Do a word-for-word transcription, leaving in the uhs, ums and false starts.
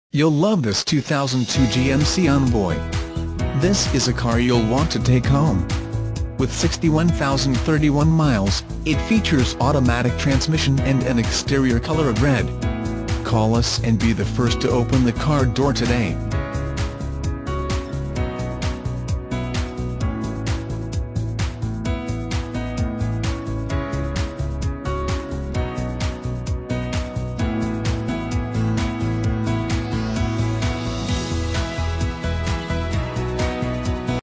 You'll love this two thousand two G M C Envoy. This is a car you'll want to take home. With sixty-one thousand thirty-one miles, it features automatic transmission and an exterior color of red. Call us and be the first to open the car door today.